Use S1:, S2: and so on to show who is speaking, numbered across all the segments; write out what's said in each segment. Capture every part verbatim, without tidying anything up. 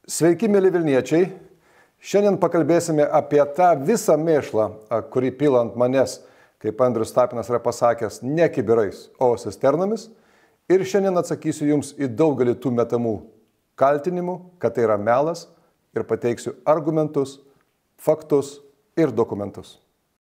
S1: Sveiki, mėly Vilniečiai. Šiandien pakalbėsime apie tą visą mėšlą, kurį pila ant manęs, kaip Andrius Tapinas yra pasakęs, ne kibirais, o cisternomis. Ir šiandien atsakysiu jums į daugelį tų metamų kaltinimų, kad tai yra melas, ir pateiksiu argumentus, faktus ir dokumentus.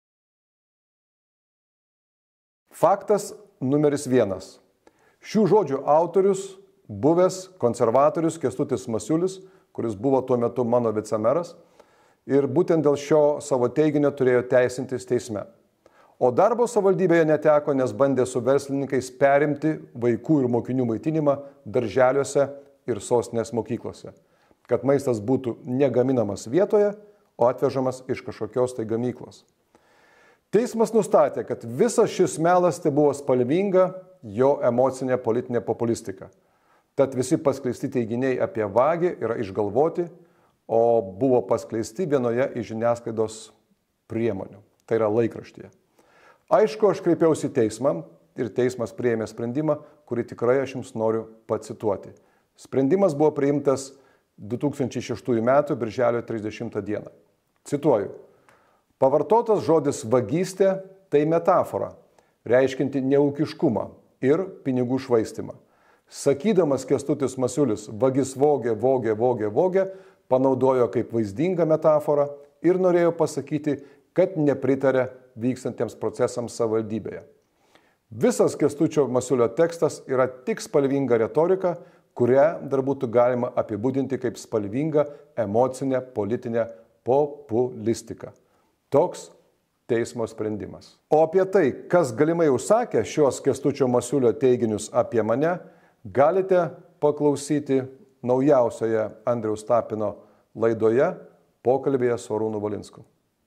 S1: Faktas numeris vienas. Šių žodžių autorius, buvęs konservatorius Kęstutis Masiulis, kuris buvo tuo metu mano vicemeras, ir būtent dėl šio savo teiginio turėjo teisintis teisme. O darbo savivaldybėje neteko, nes bandė su verslininkais perimti vaikų ir mokinių maitinimą darželiuose ir sostinės mokyklose, kad maistas būtų negaminamas vietoje, o atvežamas iš kažkokios tai gamyklos. Teismas nustatė, kad visas šis melas tai buvo spalvinga jo emocinė politinė populistika. Tad visi paskleisti teiginiai apie vagį yra išgalvoti, o buvo paskleisti vienoje iš žiniasklaidos priemonių, tai yra laikraštyje. Aišku, aš kreipiausi į teismą ir teismas priėmė sprendimą, kurį tikrai aš jums noriu pacituoti. Sprendimas buvo priimtas du tūkstančiai šeštųjų metų birželio trisdešimtą dieną. Cituoju. Pavartotas žodis vagystė tai metafora, reiškinti neūkiškumą ir pinigų švaistimą. Sakydamas Kęstutis Masiulis vagis vogė, vogė, vogė, vogė, panaudojo kaip vaizdingą metaforą ir norėjo pasakyti, kad nepritarė vykstantiems procesams savivaldybėje. Visas Kęstučio Masiulio tekstas yra tik spalvinga retorika, kurią dar būtų galima apibūdinti kaip spalvingą emocinę politinę populistiką. Toks teismo sprendimas. O apie tai, kas galimai užsakė šios Kęstučio Masiulio teiginius apie mane, galite paklausyti naujausioje Andriaus Tapino laidoje pokalbėje su Arūnu Valinsku.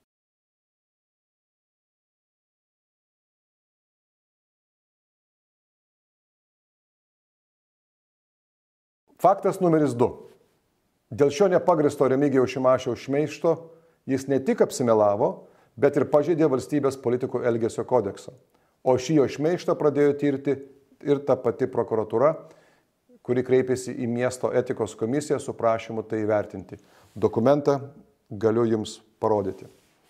S1: Faktas numeris du. Dėl šio nepagristo Remigijaus Šimašiaus šmeižto jis ne tik apsimelavo, bet ir pažeidė valstybės politikų elgesio kodeksą. O šį jo šmeižtą pradėjo tirti ir ta pati prokuratūra, kuri kreipėsi į miesto etikos komisiją su prašymu tai įvertinti. Dokumentą galiu jums parodyti.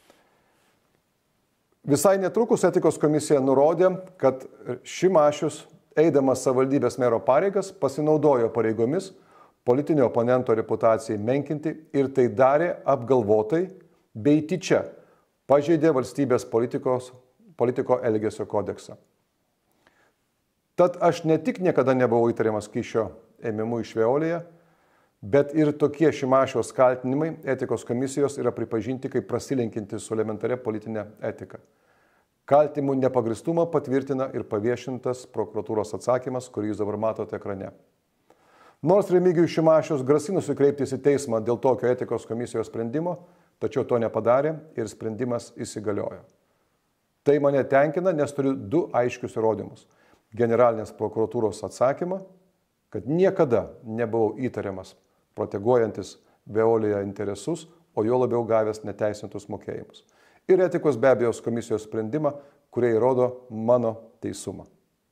S1: Visai netrukus etikos komisija nurodė, kad Šimašius, eidamas savivaldybės mero pareigas, pasinaudojo pareigomis politinio oponento reputacijai menkinti ir tai darė apgalvotai bei tyčia pažeidė valstybės politikos, politiko elgesio kodeksą. Tad aš ne tik niekada nebuvau įtariamas kyšio ėmimu iš Veolyje, bet ir tokie Šimašiaus kaltinimai etikos komisijos yra pripažinti kaip prasilenkinti su elementaria politinė etika. Kaltinimų nepagristumą patvirtina ir paviešintas prokuratūros atsakymas, kurį jūs dabar matote ekrane. Nors Remigijus Šimašius grasinusi kreiptis į teismą dėl tokio etikos komisijos sprendimo, tačiau to nepadarė ir sprendimas įsigaliojo. Tai mane tenkina, nes turiu du aiškius įrodymus. Generalinės prokuratūros atsakymą, kad niekada nebuvau įtariamas proteguojantis Veolyje interesus, o jo labiau gavęs neteisintus mokėjimus. Ir etikos be abejo komisijos sprendimą, kurie įrodo mano teisumą.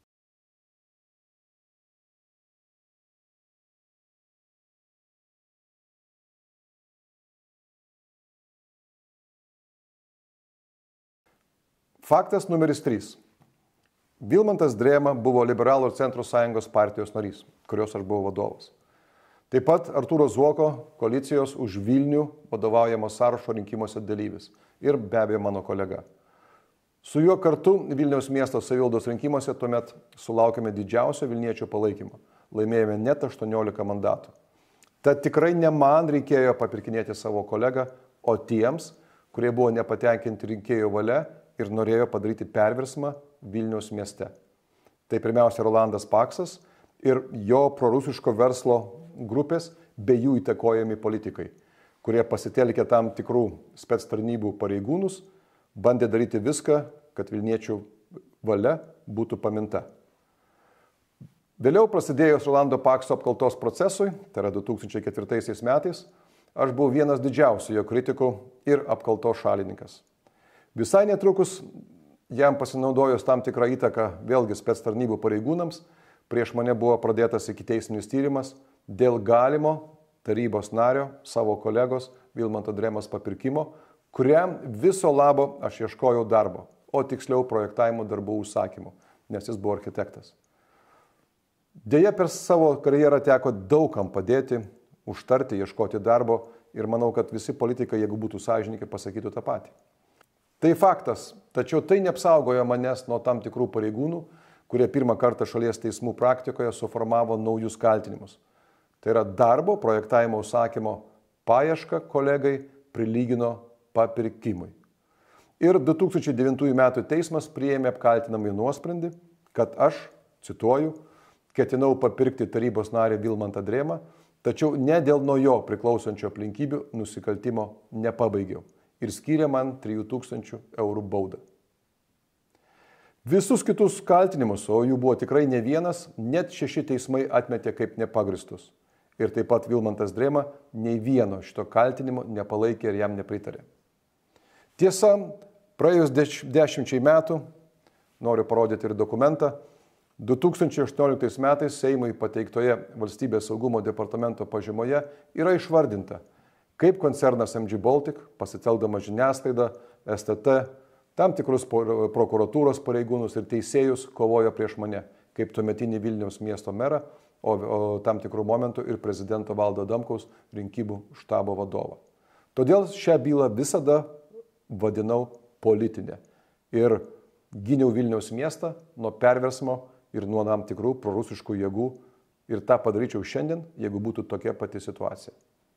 S1: Faktas numeris trys. Vilmantas Drėma buvo Liberalų ir Centro sąjungos partijos narys, kurios aš buvau vadovas. Taip pat Artūro Zuoko koalicijos už Vilnių vadovaujamo sąrašo rinkimuose dalyvis ir be abejo mano kolega. Su juo kartu Vilniaus miesto savivaldos rinkimuose tuomet sulaukėme didžiausio Vilniečio palaikymo. Laimėjome net aštuoniolika mandatų. Tad tikrai ne man reikėjo papirkinėti savo kolegą, o tiems, kurie buvo nepatenkinti rinkėjų valia ir norėjo padaryti perversmą Vilniaus mieste. Tai pirmiausia Rolandas Paksas ir jo prorusiško verslo grupės bei jų įtakojami politikai, kurie pasitelkė tam tikrų spec tarnybų pareigūnus, bandė daryti viską, kad Vilniečių valia būtų paminta. Vėliau prasidėjus Rolando Pakso apkaltos procesui, tai yra du tūkstančiai ketvirtaisiais metais, aš buvau vienas didžiausių jo kritikų ir apkaltos šalininkas. Visai netrukus jam pasinaudojus tam tikrą įtaką vėlgi spec tarnybų pareigūnams, prieš mane buvo pradėtas ikiteisminis tyrimas dėl galimo tarybos nario, savo kolegos Vilmanto Drėmos papirkimo, kuriam viso labo aš ieškojau darbo, o tiksliau projektavimo darbų užsakymų, nes jis buvo architektas. Deja, per savo karjerą teko daugam padėti, užtarti, ieškoti darbo ir manau, kad visi politikai, jeigu būtų sąžininkai, pasakytų tą patį. Tai faktas, tačiau tai neapsaugojo manęs nuo tam tikrų pareigūnų, kurie pirmą kartą šalies teismų praktikoje suformavo naujus kaltinimus. Tai yra darbo projektavimo užsakymo paiešką kolegai prilygino papirkimui. Ir du tūkstančiai devintųjų metų teismas priėmė apkaltinamąjį nuosprendį, kad aš, cituoju, ketinau papirkti tarybos narį Vilmantą Drėmą, tačiau ne dėl nuo jo priklausančio aplinkybių nusikaltimo nepabaigiau ir skyrė man trijų tūkstančių eurų baudą. Visus kitus kaltinimus, o jų buvo tikrai ne vienas, net šeši teismai atmetė kaip nepagristus. Ir taip pat Vilmantas Drėma nei vieno šito kaltinimo nepalaikė ir jam nepritarė. Tiesa, praėjus dešimčiai metų, noriu parodyti ir dokumentą, du tūkstančiai aštuonioliktais metais Seimui pateiktoje Valstybės saugumo departamento pažymoje yra išvardinta, kaip koncernas em džy Baltic, pasitelkdama žiniasklaidą, es te te, tam tikrus prokuratūros pareigūnus ir teisėjus kovojo prieš mane, kaip tuometinį Vilniaus miesto merą, o, o tam tikrų momentų ir prezidento Valdo Adamkaus rinkimų štabo vadovą. Todėl šią bylą visada vadinau politinę ir gyniau Vilniaus miestą nuo perversmo ir nuo tam tikrų prorusiškų jėgų ir tą padaryčiau šiandien, jeigu būtų tokia pati situacija.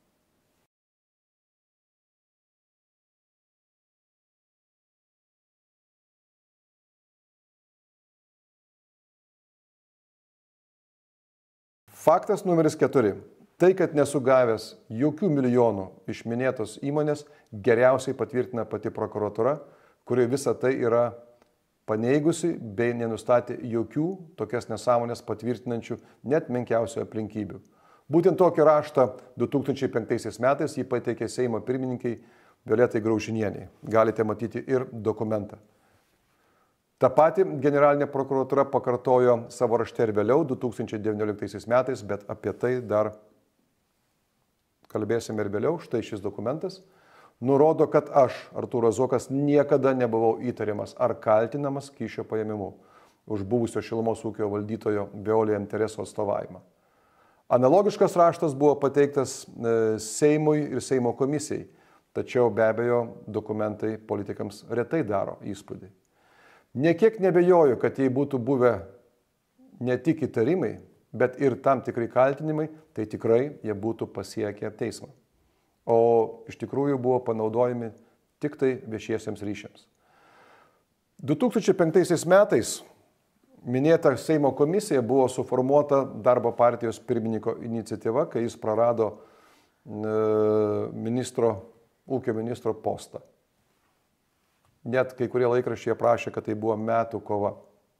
S1: Faktas numeris keturi. Tai, kad nesu gavęs jokių milijonų iš minėtos įmonės, geriausiai patvirtina pati prokuratūra, kuri visą tai yra paneigusi bei nenustatė jokių tokias nesąmonės patvirtinančių net menkiausių aplinkybių. Būtent tokį raštą du tūkstančiai penktaisiais metais jį pateikė Seimo pirmininkai Violetai Graužinienei. Galite matyti ir dokumentą. Ta pati generalinė prokuratūra pakartojo savo rašte ir vėliau du tūkstančiai devynioliktaisiais metais, bet apie tai dar kalbėsime ir vėliau. Štai šis dokumentas nurodo, kad aš, Artūras Zuokas, niekada nebuvau įtariamas ar kaltinamas kyšio paėmimu už buvusio šilumos ūkio valdytojo Veolia interesų atstovavimą. Analogiškas raštas buvo pateiktas Seimui ir Seimo komisijai, tačiau be abejo dokumentai politikams retai daro įspūdį. Niekiek nebejoju, kad jei būtų buvę ne tik įtarimai, bet ir tam tikrai kaltinimai, tai tikrai jie būtų pasiekę teismą. O iš tikrųjų buvo panaudojami tik tai viešiesiems ryšiams. du tūkstančiai penktaisiais metais minėta Seimo komisija buvo suformuota darbo partijos pirmininko iniciatyva, kai jis prarado ministro, ūkio ministro postą. Net kai kurie laikraščiai prašė, kad tai buvo metų kova.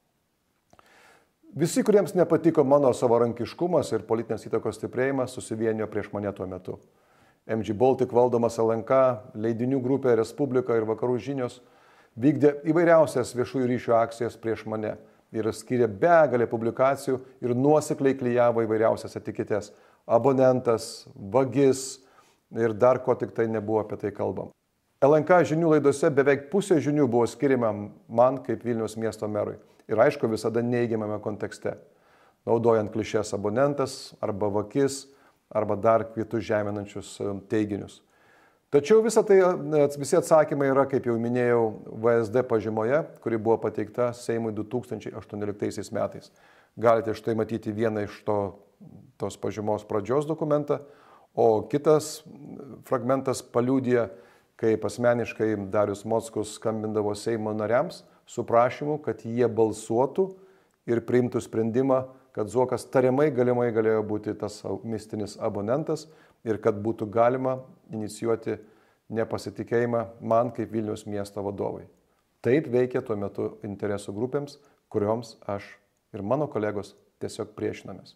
S1: Visi, kuriems nepatiko mano savarankiškumas ir politinės įtakos stiprėjimas, susivienijo prieš mane tuo metu. em džy Baltic valdomas el en ka, leidinių grupė Respublika ir Vakarų žinios vykdė įvairiausias viešųjų ryšių akcijas prieš mane ir skyrė begalę publikacijų ir nuosekliai klijavo įvairiausias etiketes. Abonentas, vagis ir dar ko tik tai nebuvo apie tai kalbam. el en ka žinių laidose beveik pusė žinių buvo skiriama man kaip Vilniaus miesto merui. Ir aišku, visada neigiamame kontekste. Naudojant klišes abonentas arba vakis arba dar kitus žeminančius teiginius. Tačiau visa tai, visi atsakymai yra, kaip jau minėjau, ve es de pažymoje, kuri buvo pateikta Seimui du tūkstančiai aštuonioliktaisiais metais. Galite štai matyti vieną iš to, tos pažymos pradžios dokumentą, o kitas fragmentas paliudija, kaip asmeniškai Darius Mockus skambindavo Seimo nariams su prašymu, kad jie balsuotų ir priimtų sprendimą, kad Zuokas tariamai galimai galėjo būti tas mistinis abonentas ir kad būtų galima inicijuoti nepasitikėjimą man kaip Vilniaus miesto vadovai. Taip veikia tuo metu interesų grupėms, kurioms aš ir mano kolegos tiesiog priešinamės.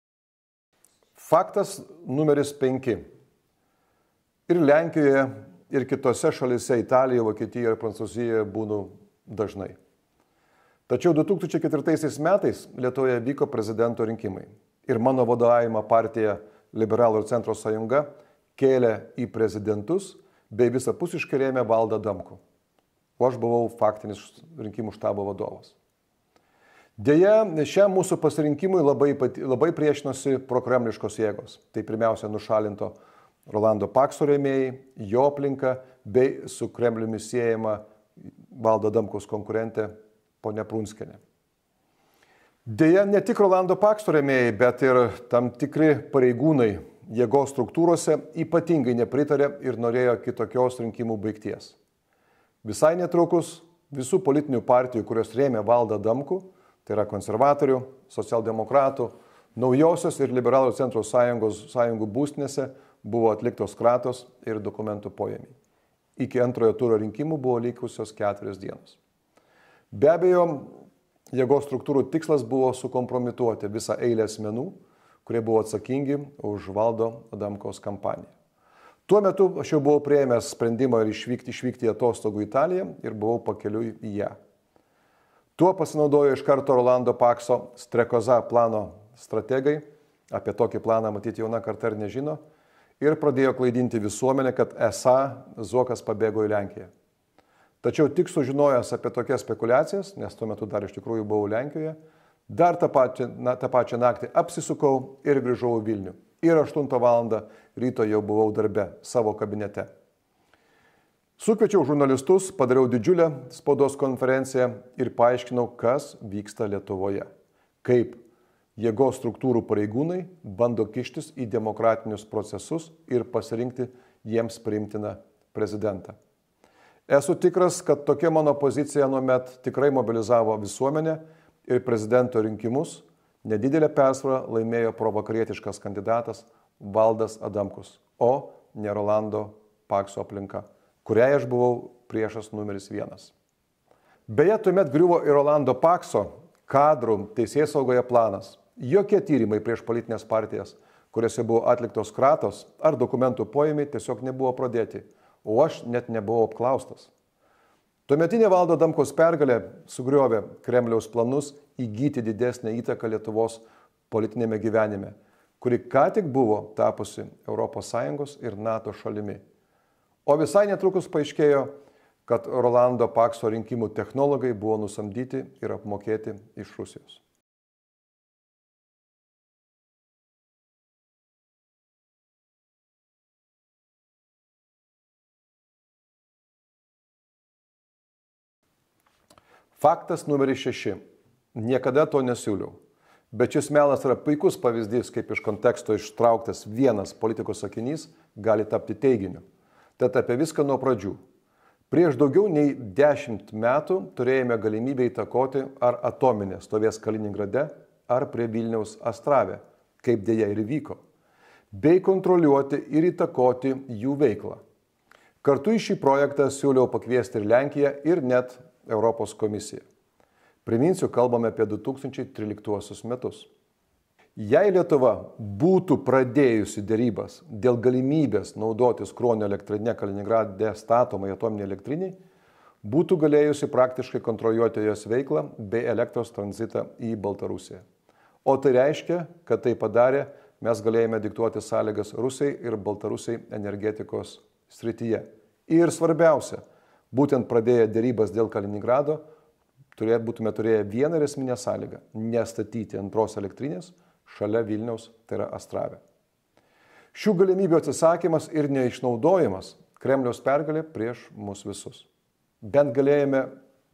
S1: Faktas numeris penki. Ir Lenkijoje, ir kitose šalise Italijoje, Vokietijoje ir Prancūzijoje būnu dažnai. Tačiau du tūkstančiai ketvirtaisiais metais Lietuvoje vyko prezidento rinkimai ir mano vadovaujama partija Liberalų ir Centro sąjunga kėlė į prezidentus bei visapusiškai rėmė Valdą Adamkų. O aš buvau faktinis rinkimų štabo vadovas. Deja, šiam mūsų pasirinkimui labai, labai priešinosi prokremliškos jėgos. Tai pirmiausia nušalinto Rolando Pakso rėmėjai, jo aplinka bei su Kremliumi siejama Valdo Adamkaus konkurentė ponia Prunskienė. Deja, ne tik Rolando Pakso rėmėjai, bet ir tam tikri pareigūnai jėgos struktūrose ypatingai nepritarė ir norėjo kitokios rinkimų baigties. Visai netrukus visų politinių partijų, kurios rėmė Valdą Adamkų, tai yra konservatorių, socialdemokratų, naujosios ir Liberalų Centro sąjungos, sąjungų būstinėse buvo atliktos kratos ir dokumentų poėmiai. Iki antrojo turo rinkimų buvo likusios keturios dienos. Be abejo, jėgos struktūrų tikslas buvo sukompromituoti visą eilę asmenų, kurie buvo atsakingi už Valdo Adamkaus kampaniją. Tuo metu aš jau buvau priėmęs sprendimą ir išvykti, išvykti į atostogų Italiją ir buvau pakeliui į ją. Tuo pasinaudojo iš karto Rolando Pakso strekoza plano strategai, apie tokį planą matyti jauna karta ir nežino, ir pradėjo klaidinti visuomenę, kad esą Zuokas pabėgo į Lenkiją. Tačiau tik sužinojęs apie tokias spekulacijas, nes tuo metu dar iš tikrųjų buvau Lenkijoje, dar tą pačią, na, tą pačią naktį apsisukau ir grįžau į Vilnių. Ir aštuntą valandą ryto jau buvau darbe savo kabinete. Sukviečiau žurnalistus, padariau didžiulę spaudos konferenciją ir paaiškinau, kas vyksta Lietuvoje. Kaip jėgos struktūrų pareigūnai bando kištis į demokratinius procesus ir pasirinkti jiems priimtiną prezidentą. Esu tikras, kad tokia mano pozicija nuomet tikrai mobilizavo visuomenę ir prezidento rinkimus nedidelę persvarą laimėjo provakarietiškas kandidatas Valdas Adamkus, o ne Rolando Pakso aplinka, kuriai aš buvau priešas numeris vienas. Beje, tuomet griuvo ir Rolando Pakso kadrų teisėsaugoje planas. Jokie tyrimai prieš politinės partijas, kuriuose buvo atliktos kratos ar dokumentų poėmiai, tiesiog nebuvo pradėti, o aš net nebuvau apklaustas. Tuometinė Valdo Adamkaus pergalė sugriovė Kremliaus planus įgyti didesnę įtaką Lietuvos politinėme gyvenime, kuri ką tik buvo tapusi Europos Sąjungos ir NATO šalimi. O visai netrukus paaiškėjo, kad Rolando Pakso rinkimų technologai buvo nusamdyti ir apmokėti iš Rusijos. Faktas numeris šeši. Niekada to nesiūliau. Bet šis melas yra puikus pavyzdys, kaip iš konteksto ištrauktas vienas politikos sakinys gali tapti teiginiu. Tad apie viską nuo pradžių. Prieš daugiau nei dešimt metų turėjome galimybę įtakoti, ar atominė stovės Kaliningrade, ar prie Vilniaus Astrave, kaip dėja ir vyko, bei kontroliuoti ir įtakoti jų veiklą. Kartu į šį projektą siūliau pakviesti ir Lenkiją, ir net Europos komisiją. Priminsiu, kalbame apie du tūkstančiai tryliktuosius metus. Jei Lietuva būtų pradėjusi dėrybas dėl galimybės naudotis Kruonio elektrinė Kaliningrade statomai atominiai elektriniai, būtų galėjusi praktiškai kontroliuoti jos veiklą bei elektros tranzitą į Baltarusiją. O tai reiškia, kad tai padarė, mes galėjome diktuoti sąlygas Rusijai ir Baltarusiai energetikos srityje. Ir svarbiausia, būtent pradėję dėrybas dėl Kaliningrado, turė, būtume turėję vieną esminę sąlygą – nestatyti antros elektrinės šalia Vilniaus, tai yra Astrave. Šių galimybių atsisakymas ir neišnaudojimas Kremliaus pergalė prieš mus visus. Bent galėjome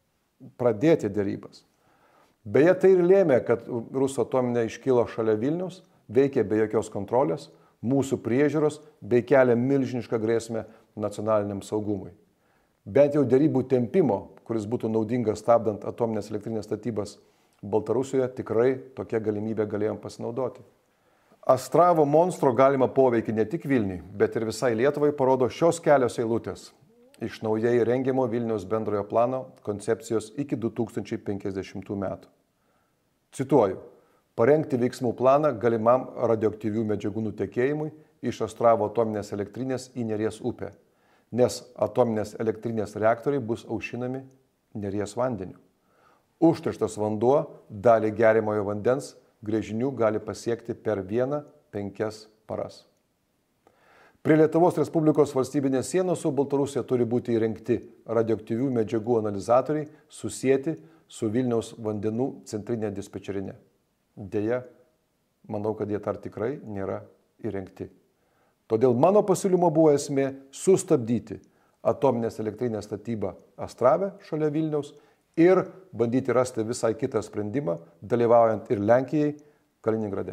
S1: pradėti dėrybas. Beje, tai ir lėmė, kad Rusų atominė iškilo šalia Vilniaus, veikė be jokios kontrolės, mūsų priežiūros bei kelia milžinišką grėsmę nacionaliniam saugumui. Bent jau dėrybų tempimo, kuris būtų naudingas stabdant atominės elektrinės statybas Baltarusijoje, tikrai tokia galimybė galėjom pasinaudoti. Astravo monstro galima poveikį ne tik Vilniui, bet ir visai Lietuvai parodo šios kelios eilutės iš naujai rengiamo Vilniaus bendrojo plano koncepcijos iki du tūkstančiai penkiasdešimtų metų. Cituoju, parengti veiksmų planą galimam radioaktyvių medžiagų nutekėjimui iš Astravo atominės elektrinės į Neries upę, nes atominės elektrinės reaktoriai bus aušinami Neries vandeniu. Užterštas vanduo dalį geriamojo vandens gręžinių gali pasiekti per vieną penkias paras. Prie Lietuvos Respublikos valstybinės sienos su Baltarusija turi būti įrengti radioaktyvių medžiagų analizatoriai susieti su Vilniaus vandenų centrinė dispečerinė. Deja, manau, kad jie dar tikrai nėra įrengti. Todėl mano pasiūlymo buvo esmė sustabdyti atominės elektrinės statybą Astrave šalia Vilniaus ir bandyti rasti visai kitą sprendimą, dalyvaujant ir Lenkijai Kaliningrade.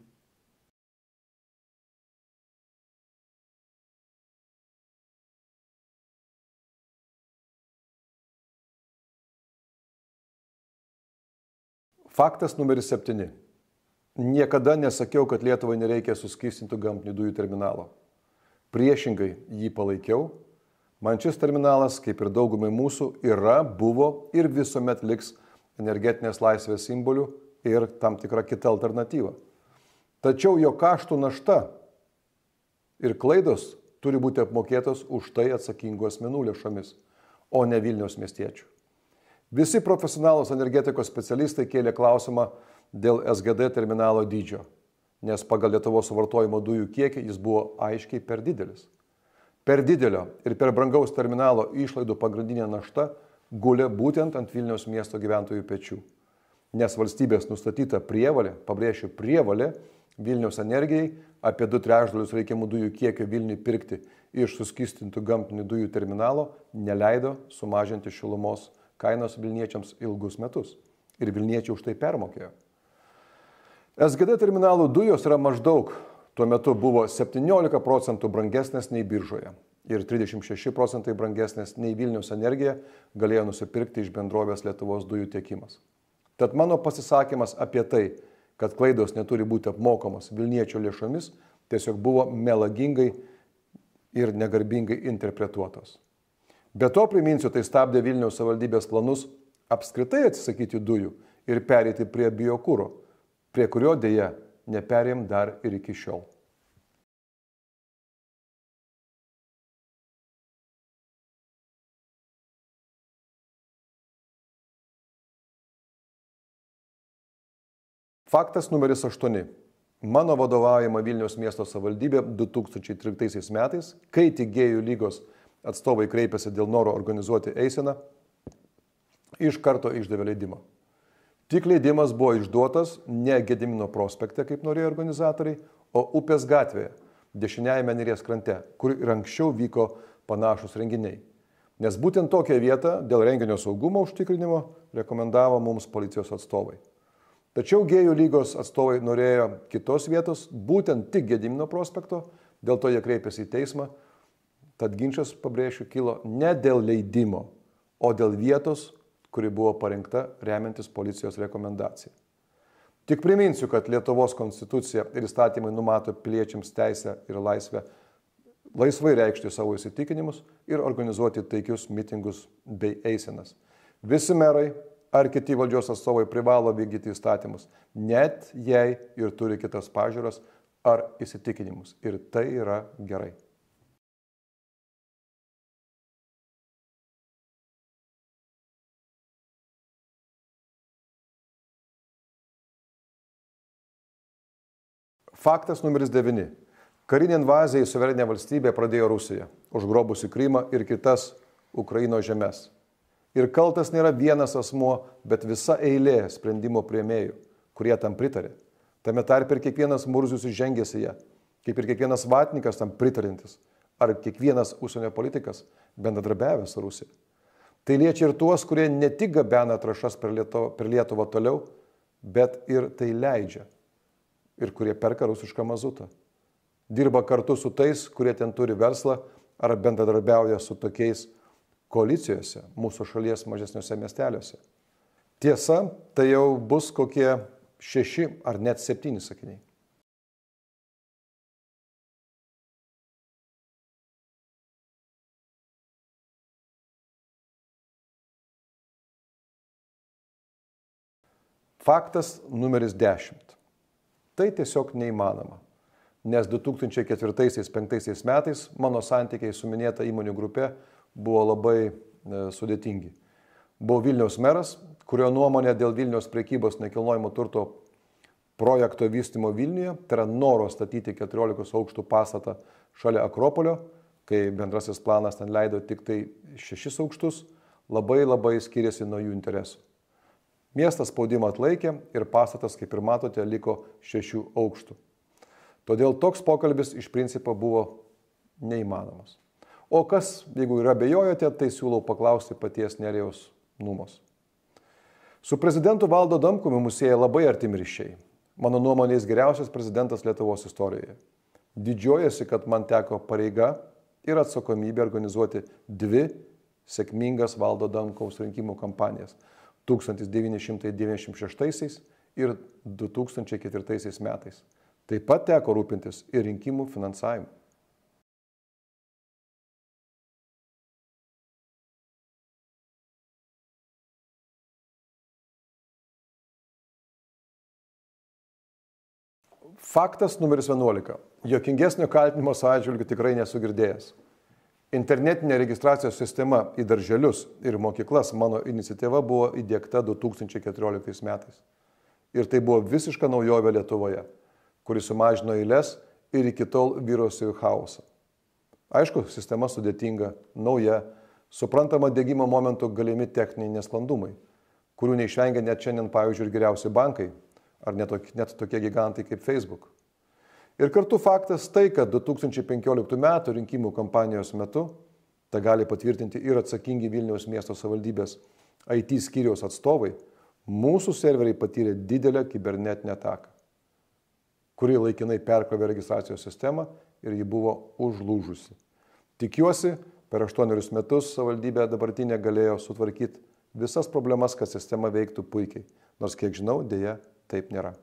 S1: Faktas numeris septyni. Niekada nesakiau, kad Lietuvai nereikia suskystintų gamtinių dujų terminalo. Priešingai jį palaikiau. Man šis terminalas, kaip ir daugumai mūsų, yra, buvo ir visuomet liks energetinės laisvės simboliu ir tam tikra kita alternatyva. Tačiau jo kaštų našta ir klaidos turi būti apmokėtos už tai atsakingų asmenų lėšomis, o ne Vilniaus miestiečių. Visi profesionalūs energetikos specialistai kėlė klausimą dėl S G D terminalo dydžio, nes pagal Lietuvos suvartojimo dujų kiekį jis buvo aiškiai per didelis. Per didelio ir per brangaus terminalo išlaidų pagrindinė našta gulė būtent ant Vilniaus miesto gyventojų pečių, nes valstybės nustatyta prievalė, pabrėšiu prievalė, Vilniaus energijai apie du trečdalius reikiamų dujų kiekio Vilniui pirkti iš suskystintų gamtinių dujų terminalo neleido sumažinti šilumos kainos Vilniečiams ilgus metus. Ir Vilniečiai už tai permokėjo. S G D terminalų dujos yra maždaug, tuo metu buvo septyniolika procentų brangesnės nei biržoje ir trisdešimt šeši procentai brangesnės nei Vilniaus energija galėjo nusipirkti iš bendrovės Lietuvos dujų tiekimas. Tad mano pasisakymas apie tai, kad klaidos neturi būti apmokamos Vilniečio lėšomis, tiesiog buvo melagingai ir negarbingai interpretuotos. Be to, priminsiu, tai stabdė Vilniaus savivaldybės planus apskritai atsisakyti dujų ir pereiti prie biokuro, prie kurio dėja neperėm dar ir iki šiol. Faktas numeris aštuoni. Mano vadovaujama Vilniaus miesto savivaldybė du tūkstančiai tryliktaisiais metais, kai tik gėjų lygos atstovai kreipėsi dėl noro organizuoti eiseną, iš karto išdavė leidimą. Tik leidimas buvo išduotas ne Gedimino prospekte, kaip norėjo organizatoriai, o Upės gatvėje, dešiniajame Neries krante, kur ir anksčiau vyko panašus renginiai. Nes būtent tokią vietą dėl renginio saugumo užtikrinimo rekomendavo mums policijos atstovai. Tačiau gėjų lygos atstovai norėjo kitos vietos, būtent tik Gedimino prospekto, dėl to jie kreipėsi į teismą. Tad ginčas, pabrėšiu, kilo ne dėl leidimo, o dėl vietos, kuri buvo parinkta remiantis policijos rekomendacija. Tik priminsiu, kad Lietuvos konstitucija ir įstatymai numato piliečiams teisę ir laisvę laisvai reikšti savo įsitikinimus ir organizuoti taikius mitingus bei eisenas. Visi merai ar kiti valdžios atstovai privalo vykdyti įstatymus, net jei ir turi kitas pažiūras ar įsitikinimus. Ir tai yra gerai. Faktas numeris devyni. Karinė invazija į suverenę valstybę pradėjo Rusija, užgrobusi Krymą ir kitas Ukrainos žemes. Ir kaltas nėra vienas asmuo, bet visa eilė sprendimo priėmėjų, kurie tam pritarė. Tame tarpe ir kiekvienas Murzius įžengęs į ją, kaip ir kiekvienas vatnikas tam pritarintis, ar kiekvienas užsienio politikas bendradarbiavęs su Rusija. Tai liečia ir tuos, kurie ne tik gabena trąšas per Lietuvą, per Lietuvą toliau, bet ir tai leidžia. Ir kurie perka rusišką mazutą. Dirba kartu su tais, kurie ten turi verslą ar bendradarbiauja su tokiais koalicijose mūsų šalies mažesniuose miesteliuose. Tiesa, tai jau bus kokie šeši ar net septyni sakiniai. Faktas numeris dešimt. Tai tiesiog neįmanoma. nes du tūkstančiai ketvirtais - penktais metais mano santykiai su minėta įmonių grupė buvo labai e, sudėtingi. Buvau Vilniaus meras, kurio nuomonė dėl Vilniaus prekybos nekilnojamo turto projekto vystymo Vilniuje, tai yra noro statyti keturiolikos aukštų pastatą šalia Akropolio, kai bendrasis planas ten leido tik tai šešis aukštus, labai labai skiriasi nuo jų interesų. Miestas spaudimą atlaikė ir pastatas, kaip ir matote, liko šešių aukštų. Todėl toks pokalbis iš principo buvo neįmanomas. O kas, jeigu ir abejojote, tai siūlau paklausti paties Nerijaus Numos. Su prezidentu Valdu Adamkumi mus sieja labai artimi ryšiai. Mano nuomonė jis geriausias prezidentas Lietuvos istorijoje. Didžiuojasi, kad man teko pareiga ir atsakomybė organizuoti dvi sėkmingas Valdo Adamkaus rinkimų kampanijas tūkstantis devyni šimtai devyniasdešimt šeštaisiais ir du tūkstančiai ketvirtaisiais metais. Taip pat teko rūpintis ir rinkimų finansavimu. Faktas numeris vienuolika. Juokingesnio kaltinimo atžvilgiu tikrai nesu girdėjęs. Internetinė registracijos sistema į darželius ir mokyklas mano iniciatyva buvo įdiegta du tūkstančiai keturioliktais metais. Ir tai buvo visiška naujovė Lietuvoje, kuri sumažino eiles ir iki tol vyriausiųjų chaosą. Aišku, sistema sudėtinga, nauja, suprantama diegimo momentu galimi techniniai nesklandumai, kurių neišvengia net šiandien, pavyzdžiui, ir geriausi bankai, ar net, net tokie gigantai kaip Facebook. Ir kartu faktas tai, kad du tūkstančiai penkioliktų metų rinkimų kampanijos metu, tai gali patvirtinti ir atsakingi Vilniaus miesto savivaldybės I T skyriaus atstovai, mūsų serveriai patyrė didelę kibernetinę ataką, kuri laikinai perkrovė registracijos sistemą ir ji buvo užlūžusi. Tikiuosi, per aštuonerius metus savivaldybė dabartinė galėjo sutvarkyti visas problemas, kad sistema veiktų puikiai, nors kiek žinau, dėja taip nėra.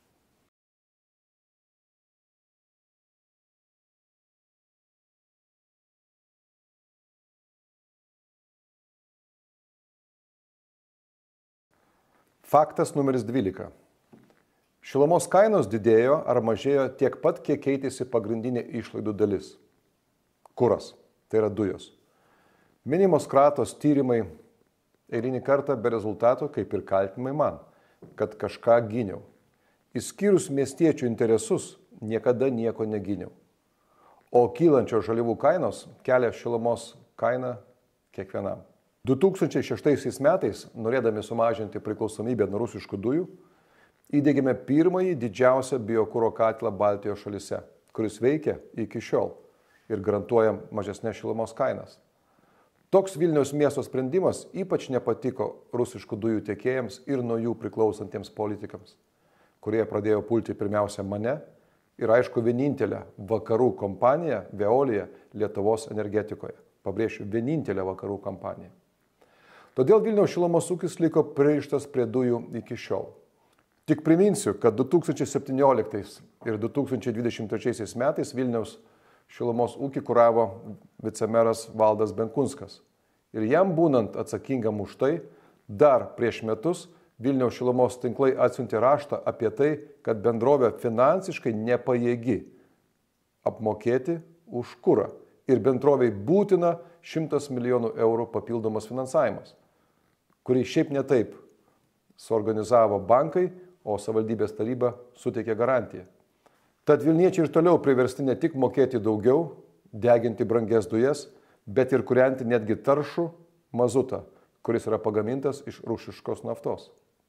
S1: Faktas numeris dvylika. Šilumos kainos didėjo ar mažėjo tiek pat, kiek keitėsi pagrindinė išlaidų dalis. Kuras, tai yra dujos. Minimos kratos tyrimai eilinį kartą be rezultatų, kaip ir kaltinimai man, kad kažką gyniau. Išskyrus miestiečių interesus, niekada nieko negyniau. O kylančios žaliavų kainos kelia šilumos kainą kiekvienam. du tūkstančiai šeštaisiais metais, norėdami sumažinti priklausomybę nuo rusiškų dujų, įdiegėme pirmąjį didžiausią biokuro katilą Baltijos šalyse, kuris veikia iki šiol ir garantuoja mažesnės šilumos kainas. Toks Vilniaus miesto sprendimas ypač nepatiko rusiškų dujų tiekėjams ir nuo jų priklausantiems politikams, kurie pradėjo pulti pirmiausia mane ir aišku vienintelę vakarų kompaniją Veolia Lietuvos energetikoje. Pabrėšiu, vienintelę vakarų kompaniją. Todėl Vilniaus šilumos ūkis liko pririštas prie dujų iki šiol. Tik priminsiu, kad du tūkstančiai septynioliktais ir du tūkstančiai dvidešimt trečiaisiais metais Vilniaus šilumos ūkį kuravo vicemeras Valdas Benkunskas. Ir jam būnant atsakingam už tai, dar prieš metus Vilniaus šilumos tinklai atsiuntė raštą apie tai, kad bendrovė finansiškai nepajėgi apmokėti už kurą. Ir bendroviai būtina šimtas milijonų eurų papildomas finansavimas, kurį šiaip ne taip suorganizavo bankai, o savivaldybės taryba suteikė garantiją. Tad Vilniečiai ir toliau priversti ne tik mokėti daugiau, deginti brangias dujas, bet ir kūrenti netgi taršų mazutą, kuris yra pagamintas iš rusiškos naftos.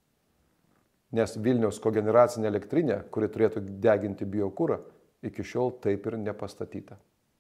S1: Nes Vilniaus kogeneracinė elektrinė, kuri turėtų deginti biokurą, iki šiol taip ir nepastatyta.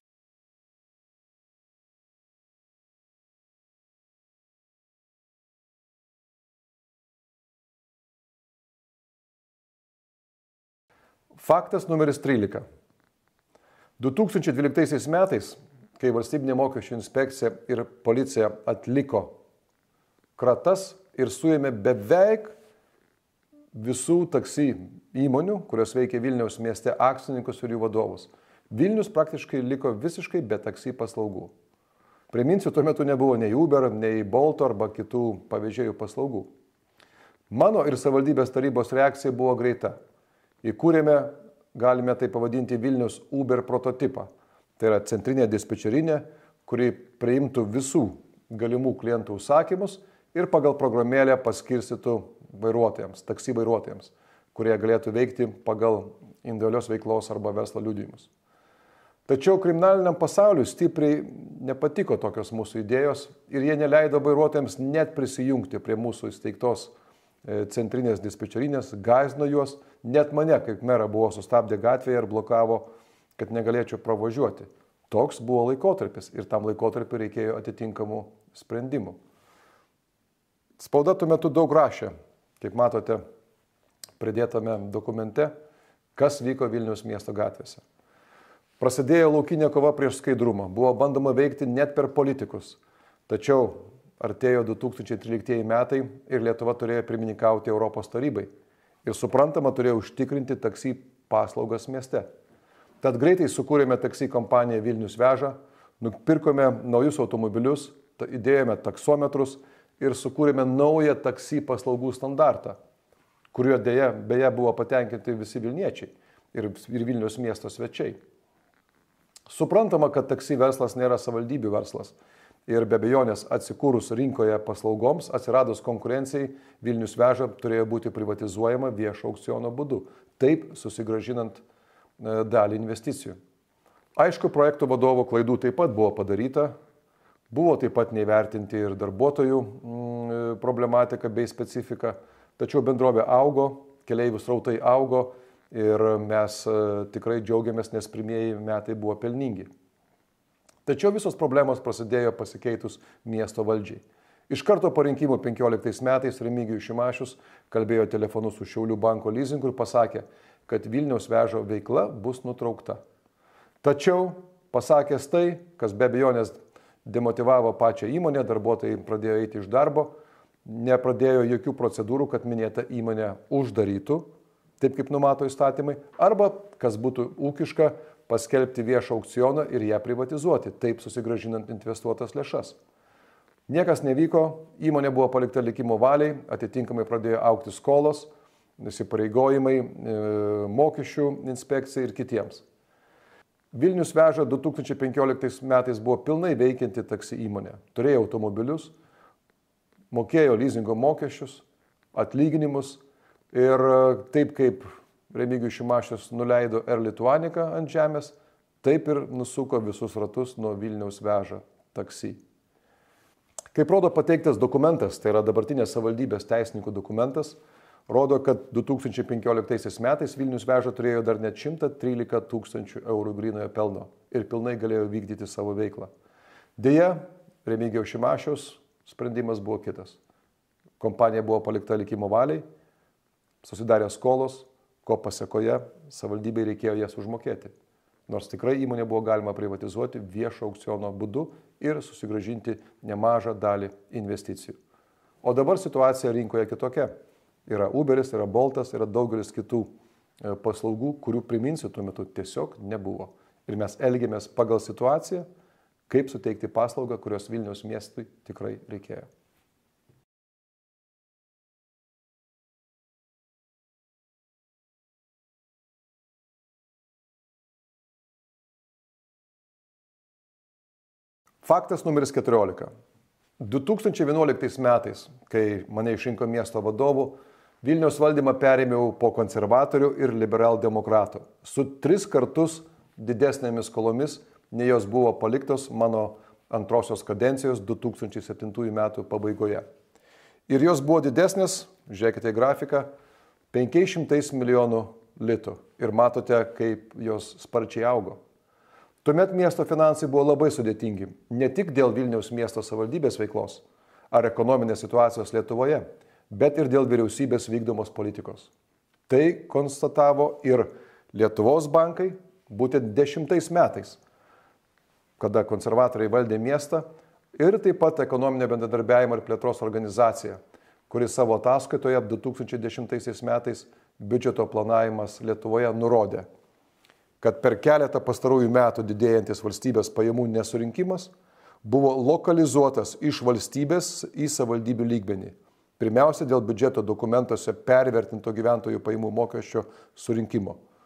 S1: Faktas numeris trylika. du tūkstančiai dvyliktaisiais metais, kai valstybinė mokesčių inspekcija ir policija atliko kratas ir suėmė beveik visų taksi įmonių, kurios veikia Vilniaus mieste, akcininkus ir jų vadovus. Vilnius praktiškai liko visiškai be taksi paslaugų. Priminsiu, tuo metu nebuvo nei Uber, nei Bolto arba kitų pavėžėjų paslaugų. Mano ir savivaldybės tarybos reakcija buvo greita. Įkūrėme galime tai pavadinti Vilnius Uber prototipą. Tai yra centrinė dispečerinė, kuri priimtų visų galimų klientų užsakymus ir pagal programėlę paskirstytų vairuotojams, taksi vairuotojams, kurie galėtų veikti pagal individualios veiklos arba verslo liudijimus. Tačiau kriminaliniam pasauliui stipriai nepatiko tokios mūsų idėjos ir jie neleido vairuotojams net prisijungti prie mūsų įsteigtos centrinės dispečerinės, gąsdino juos, net mane kaip merą buvo sustabdę gatvėje ir blokavo, kad negalėčiau pravažiuoti. Toks buvo laikotarpis ir tam laikotarpiu reikėjo atitinkamų sprendimų. Spauda tuo metu daug rašė, kaip matote, pridėtame dokumente, kas vyko Vilniaus miesto gatvėse. Prasidėjo laukinė kova prieš skaidrumą, buvo bandoma veikti net per politikus. Tačiau artėjo du tūkstančiai tryliktieji metai ir Lietuva turėjo pirmininkauti Europos tarybai ir suprantama turėjo užtikrinti taksi paslaugas mieste. Tad greitai sukūrėme taksi kompaniją Vilnius veža, nupirkome naujus automobilius, įdėjome taksometrus ir sukūrėme naują taksi paslaugų standartą, kuriuo dėja beje buvo patenkinti visi Vilniečiai ir, ir Vilniaus miesto svečiai. Suprantama, kad taksi verslas nėra savivaldybių verslas ir be abejonės atsikūrus rinkoje paslaugoms, atsiradus konkurencijai, Vilnius veža turėjo būti privatizuojama viešo aukciono būdu, taip susigrąžinant dalį investicijų. Aišku, projektų vadovo klaidų taip pat buvo padaryta, buvo taip pat neįvertinti ir darbuotojų problematika bei specifika, tačiau bendrovė augo, keleivių srautai augo ir mes tikrai džiaugiamės, nes pirmieji metai buvo pelningi. Tačiau visos problemos prasidėjo pasikeitus miesto valdžiai. Iš karto po rinkimų penkioliktais metais Remigijus Šimašius kalbėjo telefonu su Šiaulių banko lizingu ir pasakė, kad Vilniaus vežo veikla bus nutraukta. Tačiau pasakęs tai, kas be abejonės demotyvavo pačią įmonę, darbuotojai pradėjo eiti iš darbo, nepradėjo jokių procedūrų, kad minėta įmonė uždarytų, taip kaip numato įstatymai, arba, kas būtų ūkiška, paskelbti viešą aukcioną ir ją privatizuoti, taip susigrąžinant investuotas lėšas. Niekas nevyko, įmonė buvo palikta likimo valiai, atitinkamai pradėjo augti skolos, įsipareigojimai mokesčių inspekcijai ir kitiems. Vilnius veža du tūkstančiai penkioliktais metais buvo pilnai veikianti taksi įmonė. Turėjo automobilius, mokėjo lizingo mokesčius, atlyginimus ir taip kaip Remigijus Šimašius nuleido Air Lituanica ant žemės, taip ir nusuko visus ratus nuo Vilniaus veža taksi. Kaip rodo pateiktas dokumentas, tai yra dabartinės savivaldybės teisininkų dokumentas, rodo, kad du tūkstančiai penkioliktaisiais metais Vilnius veža turėjo dar net šimtą trylika tūkstančių eurų grynojo pelno ir pilnai galėjo vykdyti savo veiklą. Deja, Remigijaus Šimašiaus sprendimas buvo kitas. Kompanija buvo palikta likimo valiai, susidarė skolos, ko pasekoje savivaldybei reikėjo jas užmokėti. Nors tikrai įmonė buvo galima privatizuoti viešo aukciono būdu ir susigrąžinti nemažą dalį investicijų. O dabar situacija rinkoje kitokia. Yra Uberis, yra Boltas, yra daugelis kitų paslaugų, kurių, priminsiu, tuo metu tiesiog nebuvo. Ir mes elgėmės pagal situaciją, kaip suteikti paslaugą, kurios Vilniaus miestui tikrai reikėjo. Faktas numeris keturiolika. du tūkstančiai vienuoliktais metais, kai mane išrinko miesto vadovu, Vilniaus valdymą perėmiau po konservatorių ir liberaldemokratų su tris kartus didesnėmis skolomis, nei jos buvo paliktos mano antrosios kadencijos du tūkstančiai septintųjų metų pabaigoje. Ir jos buvo didesnės, žiūrėkite į grafiką, penkiais šimtais milijonų litų. Ir matote, kaip jos sparčiai augo. Tuomet miesto finansai buvo labai sudėtingi, ne tik dėl Vilniaus miesto savivaldybės veiklos ar ekonominės situacijos Lietuvoje, bet ir dėl vyriausybės vykdomos politikos. Tai konstatavo ir Lietuvos bankai būtent dešimtais metais, kada konservatoriai valdė miestą, ir taip pat ekonominio bendradarbiavimo ir plėtros organizacija, kuri savo ataskaitoje du tūkstančiai dešimtaisiais metais biudžeto planavimas Lietuvoje nurodė, kad per keletą pastarųjų metų didėjantis valstybės pajamų nesurinkimas buvo lokalizuotas iš valstybės į savivaldybių lygmenį. Pirmiausia, dėl biudžeto dokumentuose pervertinto gyventojų pajamų mokesčio surinkimo.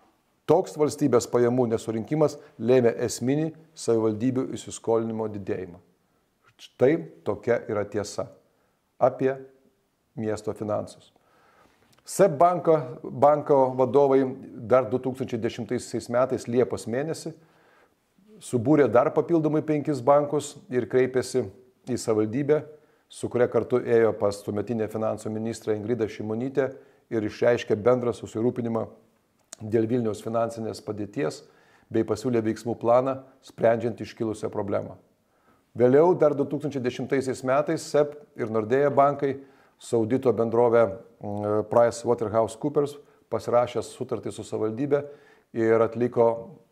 S1: Toks valstybės pajamų nesurinkimas lėmė esminį savivaldybių įsiskolinimo didėjimą. Štai tokia yra tiesa apie miesto finansus. SEB banko, banko vadovai dar du tūkstančiai dešimtaisiais metais Liepos mėnesį subūrė dar papildomai penkis bankus ir kreipėsi į savivaldybę, su kuria kartu ėjo pas tuometinę finansų ministrą Ingridą Šimonytę ir išreiškė bendrą susirūpinimą dėl Vilniaus finansinės padėties bei pasiūlė veiksmų planą, sprendžiant iškilusią problemą. Vėliau, dar du tūkstančiai dešimtaisiais metais, SEB ir Nordea bankai su audito bendrovė PricewaterhouseCoopers pasirašė sutartį su savivaldybė ir atliko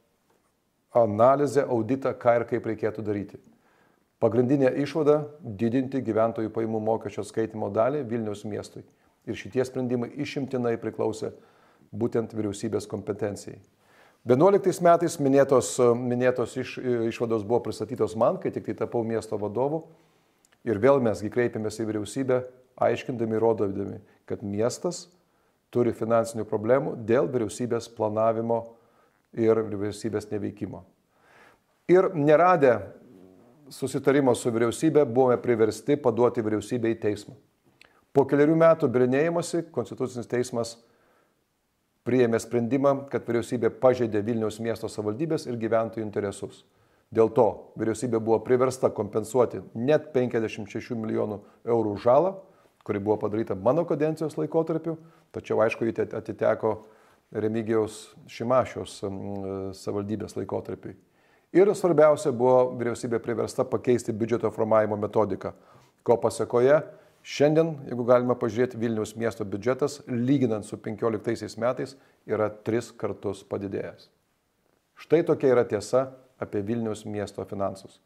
S1: analizę, auditą, ką ir kaip reikėtų daryti. Pagrindinė išvada – didinti gyventojų pajamų mokesčio atskaitimo dalį Vilniaus miestui. Ir šitie sprendimai išimtinai priklausė būtent vyriausybės kompetencijai. vienuoliktais metais minėtos, minėtos iš, išvados buvo pristatytos man, kai tik tai tapau miesto vadovu. Ir vėl mesgi kreipėmės į vyriausybę, aiškindami, rododami, kad miestas turi finansinių problemų dėl vyriausybės planavimo ir vyriausybės neveikimo. Ir neradę susitarimo su vyriausybė buvome priversti paduoti vyriausybę į teismą. Po keliarių metų bilinėjimosi Konstitucinis teismas priėmė sprendimą, kad vyriausybė pažeidė Vilniaus miesto savivaldybės ir gyventojų interesus. Dėl to vyriausybė buvo priversta kompensuoti net penkiasdešimt šešių milijonų eurų žalą, kuri buvo padaryta mano kadencijos laikotarpiu, tačiau aišku, ji atiteko Remigijaus Šimašiaus savivaldybės laikotarpiui. Ir svarbiausia buvo vyriausybė priversta pakeisti biudžeto formavimo metodiką, ko pasekoje šiandien, jeigu galime pažiūrėti, Vilniaus miesto biudžetas, lyginant su penkioliktaisiais metais, yra tris kartus padidėjęs. Štai tokia yra tiesa apie Vilniaus miesto finansus.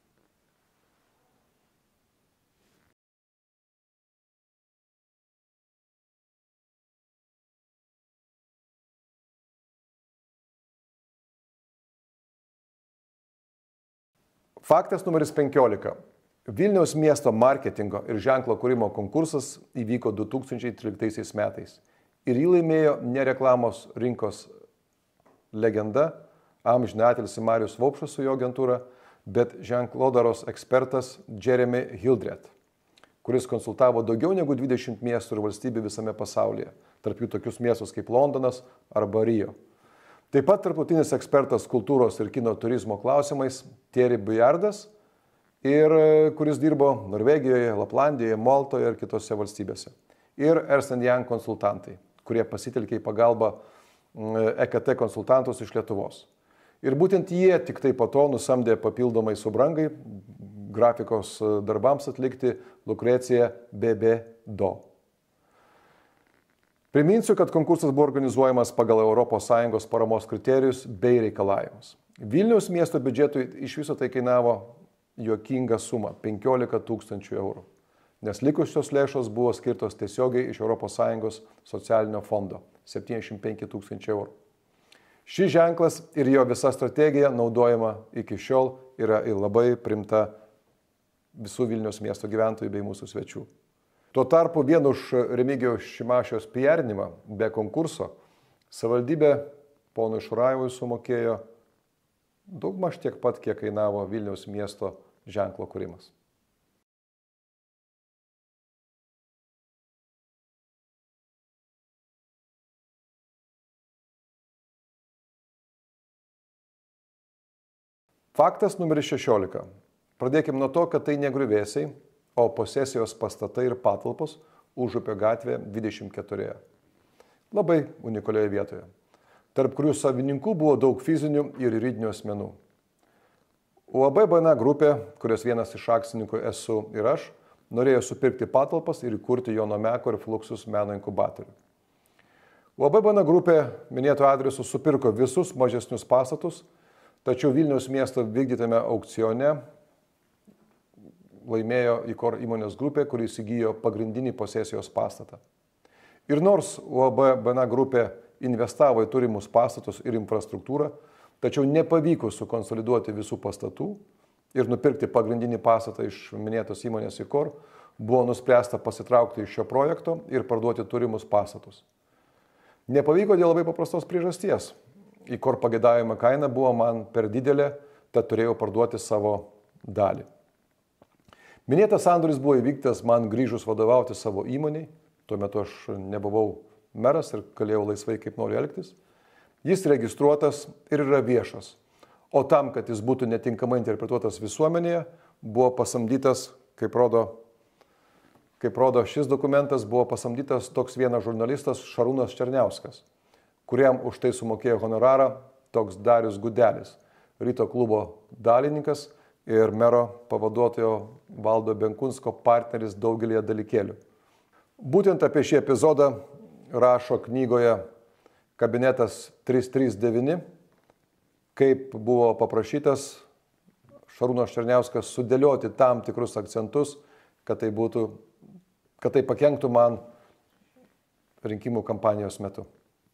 S1: Faktas numeris penkiolika. Vilniaus miesto marketingo ir ženklo kūrimo konkursas įvyko du tūkstančiai tryliktaisiais metais. Ir jį laimėjo ne reklamos rinkos legenda, amžinatilsį Marius Vaupšas su jo agentūra, bet ženklodaros ekspertas Jeremy Hildreth, kuris konsultavo daugiau negu dvidešimt miestų ir valstybių visame pasaulyje, tarp jų tokius miestus kaip Londonas arba Rio. Taip pat tarptautinis ekspertas kultūros ir kino turizmo klausimais Thierry Bujardas, ir kuris dirbo Norvegijoje, Laplandijoje, Maltoje ir kitose valstybėse. Ir Ernst and Young konsultantai, kurie pasitelkė į pagalbą E K T konsultantus iš Lietuvos. Ir būtent jie tik tai po to nusamdė papildomai subrangai grafikos darbams atlikti Lucrecija Bebedo. Priminsiu, kad konkursas buvo organizuojamas pagal Europos Sąjungos paramos kriterijus bei reikalavimus. Vilniaus miesto biudžetui iš viso tai kainavo juokingą sumą – penkiolika tūkstančių eurų, nes likusios lėšos buvo skirtos tiesiogiai iš Europos Sąjungos socialinio fondo – septyniasdešimt penki tūkstančiai eurų. Šis ženklas ir jo visa strategija naudojama iki šiol yra labai primta visų Vilniaus miesto gyventojų bei mūsų svečių. Tuo tarpu vien už Remigijaus Šimašiaus pijarinimą be konkurso savivaldybė ponui Šurajevui sumokėjo daugmaž tiek pat, kiek kainavo Vilniaus miesto ženklo kūrimas. Faktas numeris šešiolika. Pradėkime nuo to, kad tai ne griuvėsiai, o posesijos pastatai ir patalpos Užupio gatvėje dvidešimt keturi. Labai unikalioje vietoje, tarp kurių savininkų buvo daug fizinių ir juridinių asmenų. U A B B N A grupė, kurios vienas iš akcininkų esu ir aš, norėjo supirkti patalpas ir įkurti Jono Meko ir Fluxus meno inkubatorių. U A B B N A grupė minėtų adresų supirko visus mažesnius pastatus, tačiau Vilniaus miesto vykdytame aukcione laimėjo Ikor įmonės grupė, kuri įsigijo pagrindinį posesijos pastatą. Ir nors U A B B N A grupė investavo į turimus pastatus ir infrastruktūrą, tačiau nepavyko sukonsoliduoti visų pastatų ir nupirkti pagrindinį pastatą iš minėtos įmonės Ikor, buvo nuspręsta pasitraukti iš šio projekto ir parduoti turimus pastatus. Nepavyko dėl labai paprastos priežasties. į kur pagėdavimą kaina buvo man per didelė, tad turėjau parduoti savo dalį. Minėtas sandoris buvo įvyktas man grįžus vadovauti savo įmoniai, tuo metu aš nebuvau meras ir galėjau laisvai kaip noriu elgtis. Jis registruotas ir yra viešas, o tam, kad jis būtų netinkamai interpretuotas visuomenėje, buvo pasamdytas, kaip rodo, kaip rodo šis dokumentas, buvo pasamdytas toks vienas žurnalistas Šarūnas Černiauskas, kuriam už tai sumokėjo honorarą toks Darius Gudelis, Ryto klubo dalininkas ir mero pavaduotojo Valdo Benkunsko partneris daugelį dalykėlių. Būtent apie šį epizodą rašo knygoje Kabinetas trys trys devyni, kaip buvo paprašytas Šarūnas Černiauskas sudėlioti tam tikrus akcentus, kad tai būtų, kad tai pakenktų man rinkimų kampanijos metu.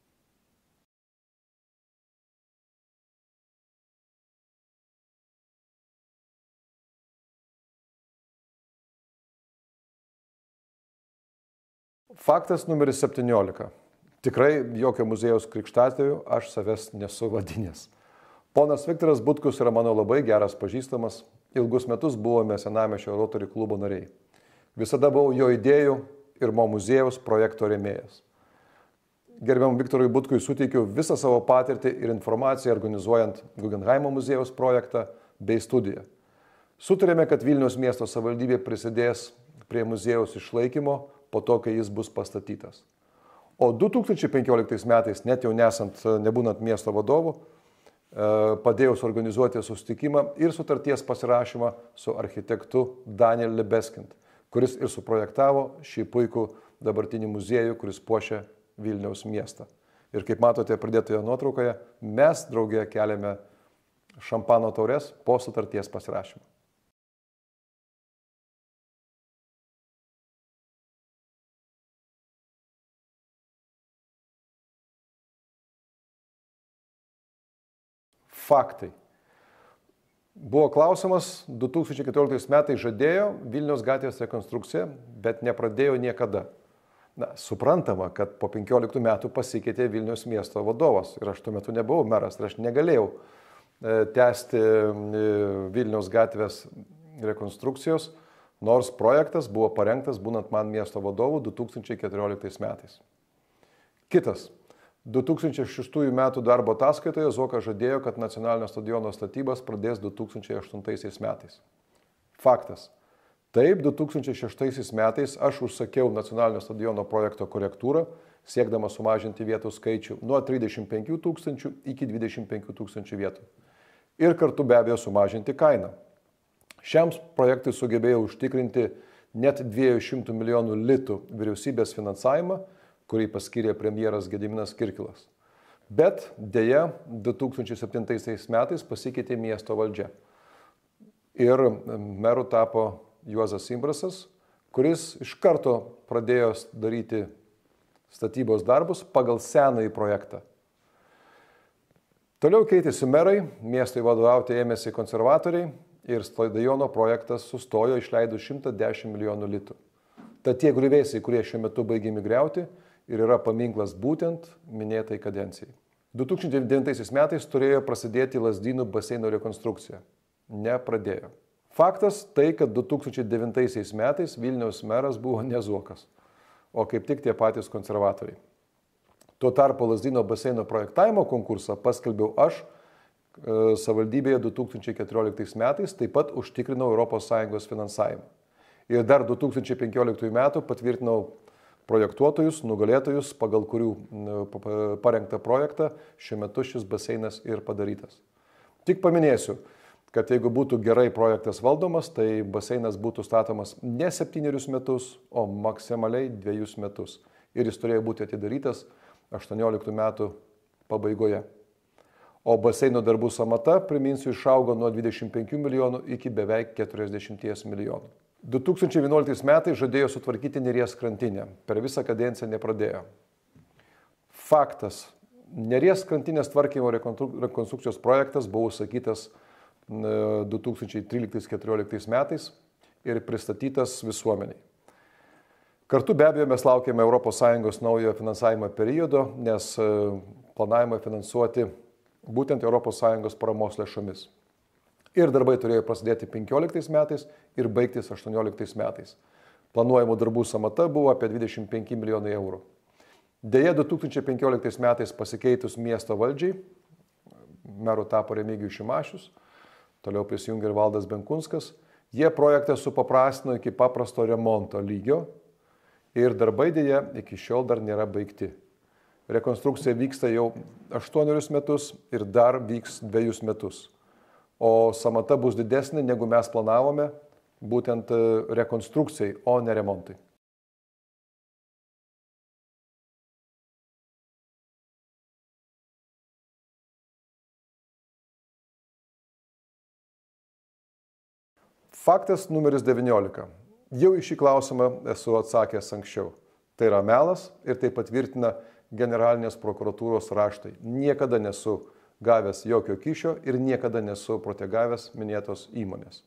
S1: Faktas numeris septyniolika. Tikrai jokio muziejaus krikštatėvių aš savęs nesu vadinęs. Ponas Viktoras Butkus yra mano labai geras pažįstamas. Ilgus metus buvome Senamiesčio Rotary klubo nariai. Visada buvau jo idėjų ir mo muziejaus projekto rėmėjas. Gerbiam Viktorui Butkui suteikiu visą savo patirtį ir informaciją organizuojant Guggenheimo muziejaus projektą bei studiją. Sutarėme, kad Vilniaus miesto savivaldybė prisidės prie muziejaus išlaikymo po to, kai jis bus pastatytas. O du tūkstančiai penkioliktais metais, net jau nesant, nebūnant miesto vadovu, padėjau suorganizuoti susitikimą ir sutarties pasirašymą su architektu Daniel Lebeskind, kuris ir suprojektavo šį puikų dabartinį muziejų, kuris puošia Vilniaus miestą. Ir kaip matote pridėtoje nuotraukoje, mes drauge keliame šampano taures po sutarties pasirašymo. Faktai. Buvo klausimas, du tūkstančiai keturioliktais metais žadėjo Vilniaus gatvės rekonstrukciją, bet nepradėjo niekada. Na, suprantama, kad po penkioliktų metų pasikeitė Vilniaus miesto vadovas ir aš tuo metu nebuvau meras ir aš negalėjau tęsti Vilniaus gatvės rekonstrukcijos, nors projektas buvo parengtas būnant man miesto vadovu du tūkstančiai keturioliktais metais. Kitas. du tūkstančiai šeštųjų metų darbo ataskaitoje Zuokas žadėjo, kad nacionalinio stadiono statybas pradės du tūkstančiai aštuntaisiais metais. Faktas. Taip, du tūkstančiai šeštaisiais metais aš užsakiau nacionalinio stadiono projekto korektūrą, siekdamas sumažinti vietų skaičių nuo trisdešimt penkių tūkstančių iki dvidešimt penkių tūkstančių vietų. Ir kartu be abejo sumažinti kainą. Šiam projektui sugebėjau užtikrinti net dviejų šimtų milijonų litų vyriausybės finansavimą, kurį paskyrė premjeras Gediminas Kirkilas. Bet dėja, du tūkstančiai septintaisiais metais pasikeitė miesto valdžia. Ir meru tapo Juozas Imbrasas, kuris iš karto pradėjo daryti statybos darbus pagal senąjį projektą. Toliau keitėsi merai, miestui vadovauti ėmėsi konservatoriai ir stadiono projektas sustojo išleidus šimtą dešimt milijonų litų. Tad tie griuvėsiai, kurie šiuo metu baigiami griauti, ir yra paminklas būtent minėtai kadencijai. du tūkstančiai devintaisiais metais turėjo prasidėti Lazdynų baseino rekonstrukcija. Nepradėjo. Faktas tai, kad du tūkstančiai devintaisiais metais Vilniaus meras buvo ne Zuokas, o kaip tik tie patys konservatoriai. Tuo tarpu Lazdyno baseino projektavimo konkursą paskelbiau aš e, savivaldybėje du tūkstančiai keturioliktais metais, taip pat užtikrinau Europos Sąjungos finansavimą. Ir dar du tūkstančiai penkioliktųjų metų patvirtinau projektuotojus, nugalėtojus, pagal kurių parengtą projektą šiuo metu šis baseinas ir padarytas. Tik paminėsiu, kad jeigu būtų gerai projektas valdomas, tai baseinas būtų statomas ne septynerius metus, o maksimaliai dviejus metus. Ir jis turėjo būti atidarytas aštuonioliktų metų pabaigoje. O baseino darbų sąmata, priminsiu, išaugo nuo dvidešimt penkių milijonų iki beveik keturiasdešimties milijonų. du tūkstančiai vienuoliktais metais žadėjo sutvarkyti Neries krantinę. Per visą kadenciją nepradėjo. Faktas. Neries krantinės tvarkymo rekonstrukcijos projektas buvo užsakytas du tūkstančiai tryliktais keturioliktais metais ir pristatytas visuomeniai. Kartu be abejo mes laukiame Europos Sąjungos naujo finansavimo periodo, nes planavimą finansuoti būtent Europos Sąjungos paramos lėšomis. Ir darbai turėjo prasidėti penkioliktais metais ir baigtis aštuonioliktais metais. Planuojamų darbų sąmata buvo apie dvidešimt penki milijonai eurų. Deja, du tūkstančiai penkioliktais metais pasikeitus miesto valdžiai, meru tapo Remigijus Šimašius, toliau prisijungė ir Valdas Benkunskas, jie projektą supaprastino iki paprasto remonto lygio ir darbai dėja iki šiol dar nėra baigti. Rekonstrukcija vyksta jau aštuonerius metus ir dar vyks dviejus metus. O sąmata bus didesnė, negu mes planavome, būtent rekonstrukcijai, o ne remontui. Faktas numeris devyniolika. Jau į šį klausimą esu atsakęs anksčiau. Tai yra melas ir tai patvirtina generalinės prokuratūros raštai. Niekada nesu gavęs jokio kyšio ir niekada nesu protegavęs minėtos įmonės.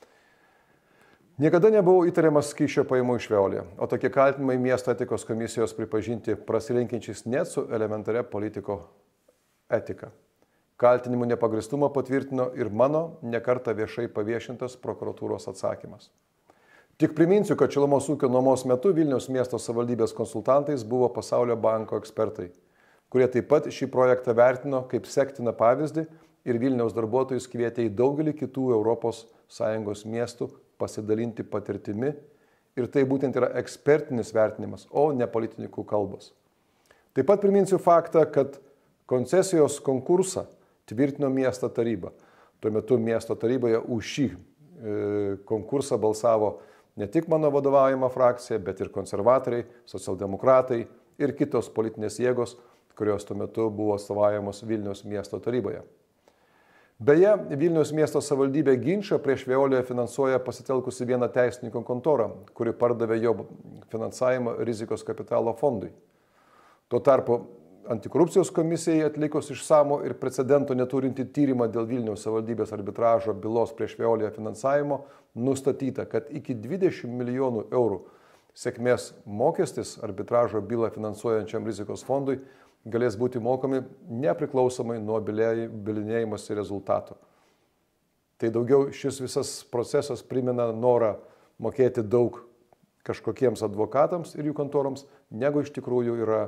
S1: Niekada nebuvau įtariamas kyšio paimų iš Veolia, o tokie kaltinimai miesto etikos komisijos pripažinti prasilenkiančiais net su elementaria politiko etika. Kaltinimų nepagristumą patvirtino ir mano nekartą viešai paviešintas prokuratūros atsakymas. Tik priminsiu, kad šilumos ūkio nuomos metu Vilniaus miesto savivaldybės konsultantais buvo Pasaulio banko ekspertai, kurie taip pat šį projektą vertino kaip sektiną pavyzdį ir Vilniaus darbuotojus kvietė į daugelį kitų Europos Sąjungos miestų pasidalinti patirtimi ir tai būtent yra ekspertinis vertinimas, o ne politikų kalbos. Taip pat priminsiu faktą, kad koncesijos konkursą tvirtino miesto taryba. Tuo metu miesto taryboje už šį e, konkursą balsavo ne tik mano vadovaujama frakcija, bet ir konservatoriai, socialdemokratai ir kitos politinės jėgos, kurios tuo metu buvo atstovaujamos Vilniaus miesto taryboje. Beje, Vilniaus miesto savivaldybė ginčą prieš Veolią finansuoja pasitelkusi vieną teisininko kontorą, kuri pardavė jo finansavimą rizikos kapitalo fondui. Tuo tarpu Antikorupcijos komisijai atlikus išsamų ir precedento neturinti tyrimą dėl Vilniaus savivaldybės arbitražo bylos prieš Veolią finansavimo nustatyta, kad iki dvidešimt milijonų eurų sėkmės mokestis arbitražo bylą finansuojančiam rizikos fondui galės būti mokami nepriklausomai nuo bylinėjimosi rezultato. Tai daugiau šis visas procesas primena norą mokėti daug kažkokiems advokatams ir jų kontoroms, negu iš tikrųjų yra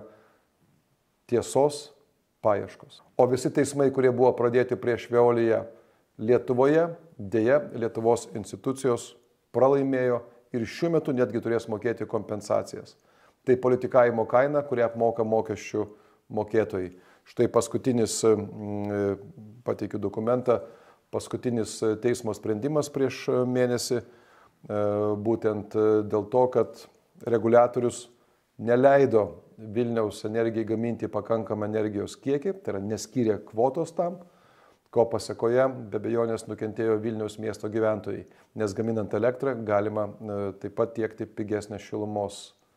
S1: tiesos paieškos. O visi teismai, kurie buvo pradėti prieš Veoliją Lietuvoje, dėja Lietuvos institucijos pralaimėjo ir šiuo metu netgi turės mokėti kompensacijas. Tai politikavimo kaina, kurią apmoka mokesčių mokėtojai. Štai paskutinis, pateikiu dokumentą, paskutinis teismo sprendimas prieš mėnesį, būtent dėl to, kad reguliatorius neleido Vilniaus energijai gaminti pakankamą energijos kiekį, tai yra neskyrė kvotos tam, ko pasekoje be abejonės nukentėjo Vilniaus miesto gyventojai, nes gaminant elektrą galima taip pat tiekti pigesnę šilumos,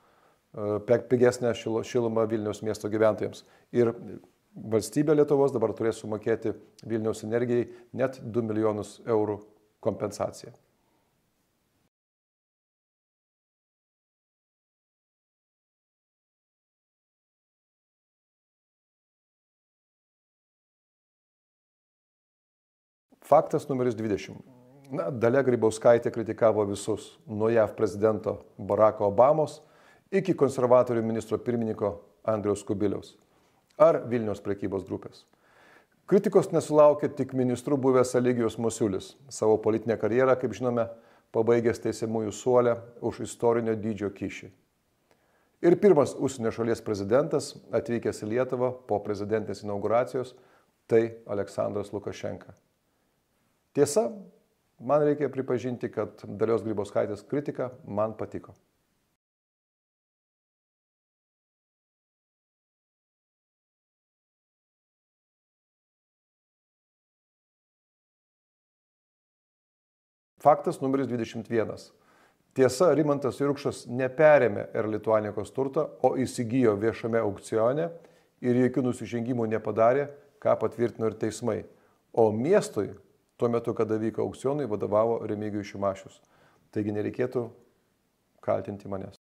S1: pigesnę šilumą Vilniaus miesto gyventojams. Ir valstybė Lietuvos dabar turės sumokėti Vilniaus energijai net du milijonus eurų kompensaciją. Faktas numeris dvidešimt. Na, Dalia Grybauskaitė kritikavo visus, nuo J A V prezidento Baracko Obamos iki konservatorių ministro pirmininko Andriaus Kubiliaus ar Vilniaus prekybos grupės. Kritikos nesulaukė tik ministrų buvęs Eligijus Masiulis, savo politinę karjerą, kaip žinome, pabaigęs teisiamųjų suolę už istorinio dydžio kyšį. Ir pirmas užsienio šalies prezidentas, atvykęs į Lietuvą po prezidentės inauguracijos, tai Aleksandras Lukašenka. Tiesa, man reikia pripažinti, kad Dalios Grybauskaitės kritika man patiko. Faktas numeris dvidešimt vienas. Tiesa, Rimantas Jurkšas neperėmė Air Lituanikos turtą, o įsigijo viešame aukcione ir jokių nusižengimų nepadarė, ką patvirtino ir teismai. O miestui tuo metu, kada vyko aukcionai, vadovavo Remigijus Šimašius. Taigi nereikėtų kaltinti manęs.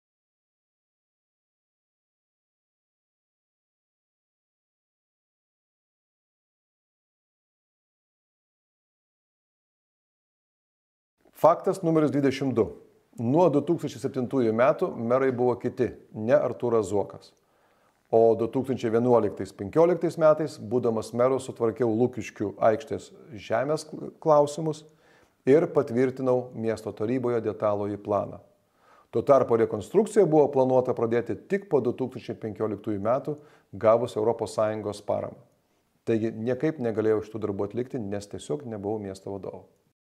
S1: Faktas numeris dvidešimt du. Nuo du tūkstančiai septintųjų metų merai buvo kiti, ne Artūras Zuokas. O du tūkstančiai vienuoliktais penkioliktais metais, būdamas meru, sutvarkiau Lukiškių aikštės žemės klausimus ir patvirtinau miesto taryboje detalųjį planą. Tuo tarpu rekonstrukcija buvo planuota pradėti tik po du tūkstančiai penkioliktųjų metų, gavus Europos Sąjungos paramą. Taigi niekaip negalėjau šitų darbų atlikti, nes tiesiog nebuvau miesto vadovu.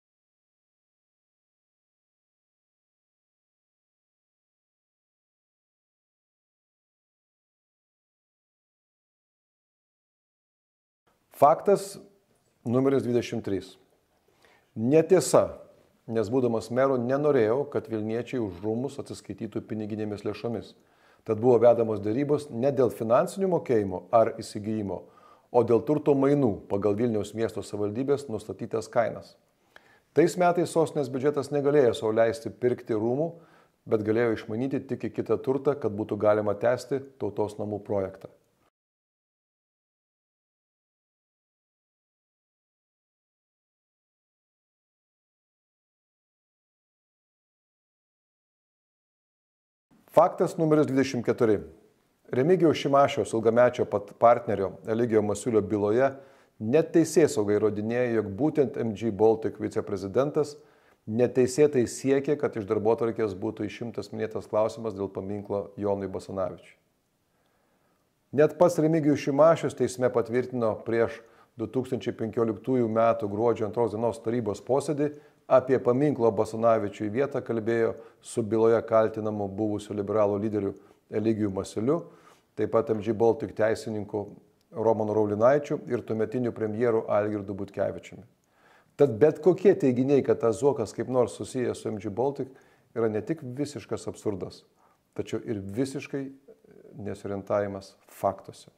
S1: Faktas numeris dvidešimt trys. Netiesa, nes būdamas meru nenorėjau, kad Vilniečiai už rūmus atsiskaitytų piniginėmis lėšomis. Tad buvo vedamos dėrybos ne dėl finansinių mokėjimų ar įsigijimo, o dėl turto mainų pagal Vilniaus miesto savivaldybės nustatytas kainas. Tais metais sostinės biudžetas negalėjo sau leisti pirkti rūmų, bet galėjo išmanyti tik į kitą turtą, kad būtų galima tęsti tautos namų projektą. Faktas numeris dvidešimt keturi. Remigijaus Šimašiaus ilgamečio partnerio Eligijo Masiulio byloje net teisėsauga įrodinėja, jog būtent M G Baltic viceprezidentas neteisėtai siekė, kad iš darbotvarkės būtų išimtas minėtas klausimas dėl paminklo Jonui Basanavičiui. Net pats Remigijus Šimašius teisme patvirtino prieš du tūkstančiai penkioliktųjų metų gruodžio antros dienos tarybos posėdį, apie paminklo Basanavičiui vietą kalbėjo su byloje kaltinamu buvusiu liberalų lyderiu Eligijų Masiuliu, taip pat M G Baltic teisininku Romanu Raulinaičiu ir tuometiniu premjeru Algirdu Butkevičiumi. Tad bet kokie teiginiai, kad tas Zuokas kaip nors susijęs su M G Baltic, yra ne tik visiškas absurdas, tačiau ir visiškai nesiorientavimas faktuose.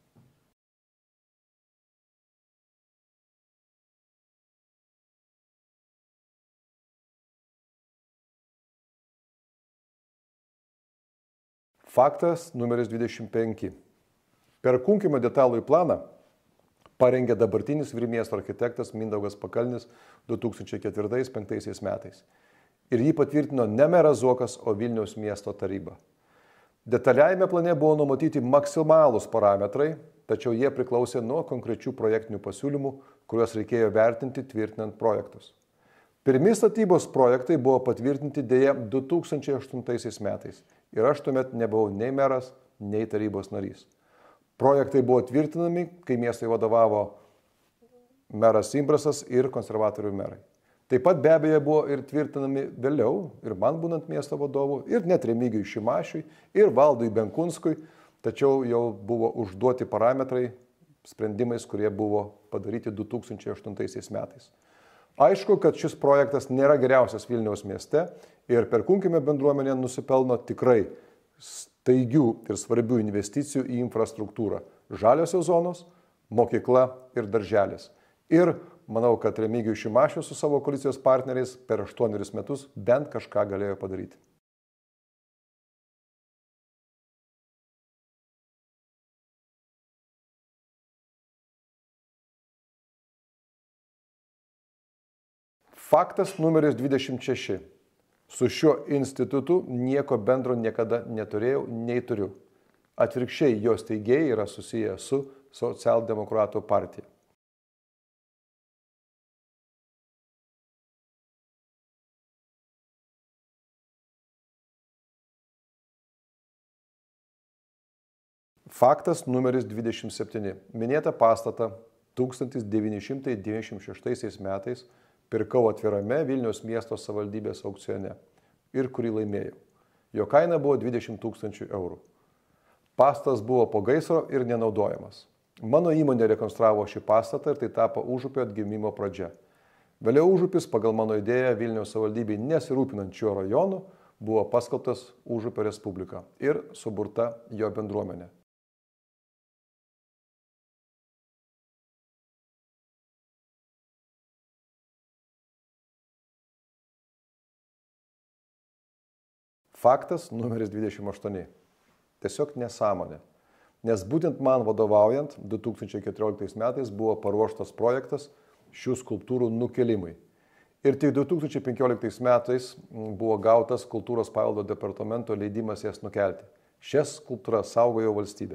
S1: Faktas numeris dvidešimt penki. Perkunkime detalųjį planą parengė dabartinis Vilniaus architektas Mindaugas Pakalnis du tūkstančiai ketvirtais penktaisiais metais. Ir jį patvirtino ne meras Zuokas, o Vilniaus miesto taryba. Detaliajame plane buvo numatyti maksimalūs parametrai, tačiau jie priklausė nuo konkrečių projektinių pasiūlymų, kuriuos reikėjo vertinti tvirtinant projektus. Pirmi statybos projektai buvo patvirtinti dėja du tūkstančiai aštuntaisiais metais ir aš tuomet nebuvau nei meras, nei tarybos narys. Projektai buvo tvirtinami, kai miestui vadovavo meras Imbrasas ir konservatorių merai. Taip pat be abejo buvo ir tvirtinami vėliau, ir man būnant miesto vadovu, ir net Remigijui Šimašiui, ir Valdui Benkunskui, tačiau jau buvo užduoti parametrai sprendimais, kurie buvo padaryti du tūkstančiai aštuntaisiais metais. Aišku, kad šis projektas nėra geriausias Vilniaus mieste ir Perkunkime bendruomenė nusipelno tikrai staigių ir svarbių investicijų į infrastruktūrą. Žaliosios zonos, mokykla ir darželis. Ir manau, kad Remigijus Šimašius su savo koalicijos partneriais per aštuonerius metus bent kažką galėjo padaryti. Faktas numeris dvidešimt šeši. Su šiuo institutu nieko bendro niekada neturėjau, nei turiu. Atvirkščiai, jos teigėjai yra susiję su Socialdemokratų partija. Faktas numeris dvidešimt septyni. Minėtą pastatą tūkstantis devyni šimtai devyniasdešimt šeštaisiais metais pirkau atvirame Vilniaus miesto savivaldybės aukcione ir kurį laimėjau. Jo kaina buvo dvidešimt tūkstančių eurų. Pastatas buvo po gaisro ir nenaudojamas. Mano įmonė rekonstravo šį pastatą ir tai tapo Užupio atgimimo pradžia. Vėliau Užupis pagal mano idėją Vilniaus savivaldybei nesirūpinant šiuo rajonu buvo paskelbtas Užupio Respublika ir suburta jo bendruomenė. Faktas numeris dvidešimt aštuoni. Tiesiog nesąmonė. Nes būtent man vadovaujant du tūkstančiai keturioliktais metais buvo paruoštas projektas šių skulptūrų nukelimui. Ir tik du tūkstančiai penkioliktais metais buvo gautas kultūros paveldo departamento leidimas jas nukelti. Šias skulptūras saugojo valstybė.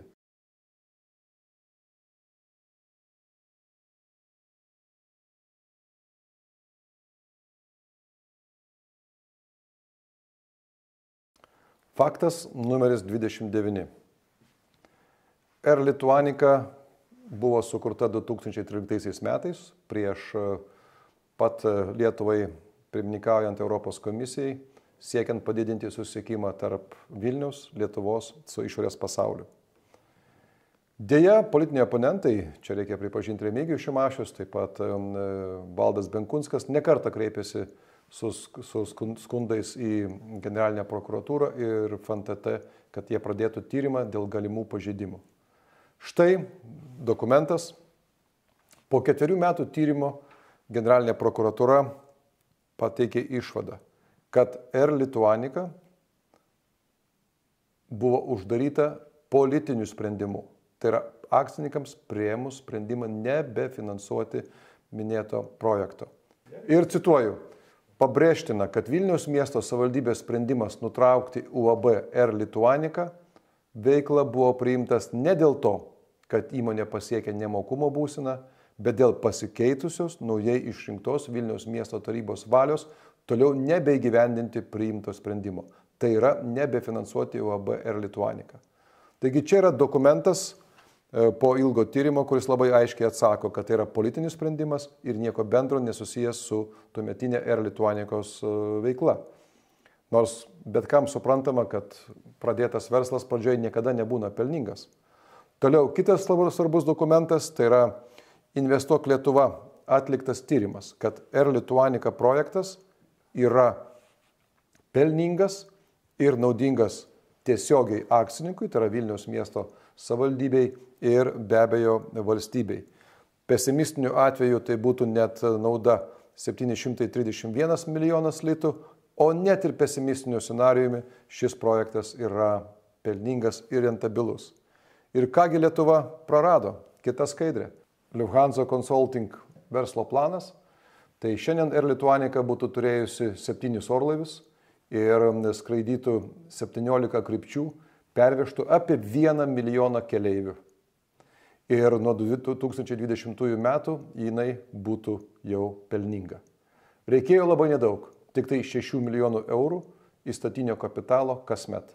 S1: Faktas numeris dvidešimt devyni. Air Lituanica buvo sukurta du tūkstančiai tryliktaisiais metais prieš pat Lietuvai pirmininkaujant Europos komisijai, siekiant padidinti susisiekimą tarp Vilniaus, Lietuvos su išorės pasauliu. Deja, politiniai oponentai, čia reikia pripažinti Remigijus Šimašius, taip pat Valdas Benkunskas, nekartą kreipėsi su, su skundais į generalinę prokuratūrą ir F N T T, kad jie pradėtų tyrimą dėl galimų pažeidimų. Štai dokumentas. Po ketverių metų tyrimo generalinė prokuratūra pateikė išvadą, kad Air Lituanica buvo uždaryta politiniu sprendimu. Tai yra akcininkams priėmus sprendimą nebefinansuoti minėto projekto. Ir cituoju, pabrėžtina, kad Vilniaus miesto savivaldybės sprendimas nutraukti U A B Air Lituanica veikla buvo priimtas ne dėl to, kad įmonė pasiekė nemokumo būseną, bet dėl pasikeitusios, naujai išrinktos Vilniaus miesto tarybos valios toliau nebeįgyvendinti priimto sprendimo. Tai yra nebefinansuoti U A B Air Lituanica. Taigi čia yra dokumentas po ilgo tyrimo, kuris labai aiškiai atsako, kad tai yra politinis sprendimas ir nieko bendro nesusijęs su tuometinė Air Lituanicos veikla. Nors bet kam suprantama, kad pradėtas verslas pradžioje niekada nebūna pelningas. Toliau, kitas svarbus dokumentas, tai yra Investuok Lietuva atliktas tyrimas, kad Air Lituanica projektas yra pelningas ir naudingas tiesiogiai akcininkui, tai yra Vilniaus miesto savivaldybei ir be abejo valstybei. Pesimistiniu atveju tai būtų net nauda septyni šimtai trisdešimt vienas milijonas litų, o net ir pesimistiniu scenarijumi šis projektas yra pelningas ir rentabilus. Ir kągi Lietuva prarado? Kita skaidrė. Lufthansa Consulting verslo planas. Tai šiandien Air Lituanica būtų turėjusi septynis orlaivius ir skraidytų septyniolika krypčių, pervežtų apie vieną milijoną keleivių. Ir nuo du tūkstančiai dvidešimtųjų metų jinai būtų jau pelninga. Reikėjo labai nedaug, tik tai šešių milijonų eurų įstatinio kapitalo kasmet.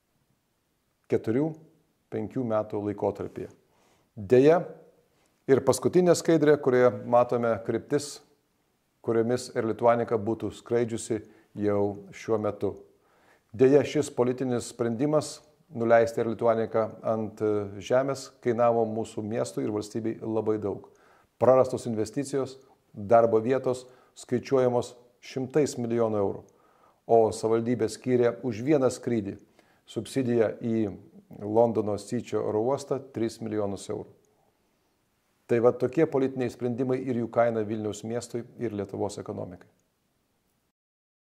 S1: Keturių, penkių metų laikotarpyje. Deja, ir paskutinė skaidrė, kurioje matome kryptis, kuriomis Air Lituanica būtų skraidžiusi jau šiuo metu. Deja, šis politinis sprendimas nuleisti Air Lituanica ant žemės kainavo mūsų miestui ir valstybei labai daug. Prarastos investicijos, darbo vietos skaičiuojamos šimtais milijonų eurų, o savivaldybė skyrė už vieną skrydį subsidiją į Londono Syčio oro uostą tris milijonus eurų. Tai va tokie politiniai sprendimai ir jų kaina Vilniaus miestui ir Lietuvos ekonomikai.